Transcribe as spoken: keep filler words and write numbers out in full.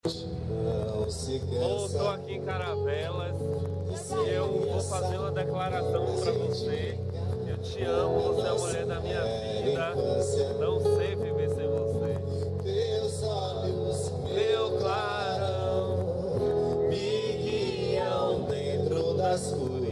Eu estou aqui em Caravelas e eu vou fazer uma declaração para você. Eu te amo, você é a mulher da minha vida, não sei viver sem você. Meu clarão me guiam dentro das ruas.